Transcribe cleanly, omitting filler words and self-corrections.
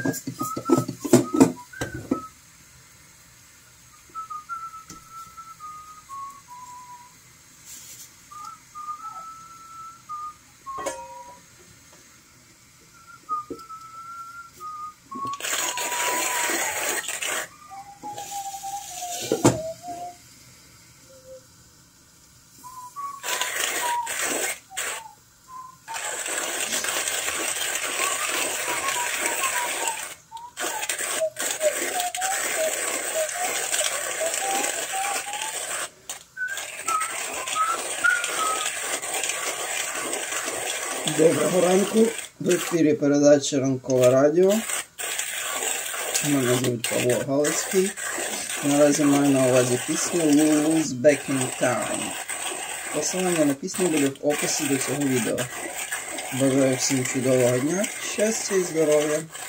Доброго ранку, в ефірі передача «Ранкове радіо». Мене звуть Павло Галицький. Наразі маю на увазі пісню «Lulu's Back in Town». Посилання на пісню буде в описі до цього відео. Бажаю всім чудового дня, щастя і здоров'я!